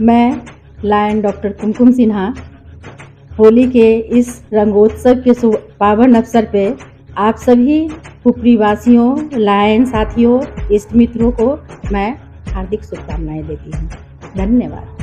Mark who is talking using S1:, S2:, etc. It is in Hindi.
S1: मैं लायन डॉक्टर कुमकुम सिन्हा होली के इस रंगोत्सव के पावन अवसर पे आप सभी पुपरी वासियों, लायन साथियों, इष्ट मित्रों को मैं हार्दिक शुभकामनाएं देती हूँ। धन्यवाद।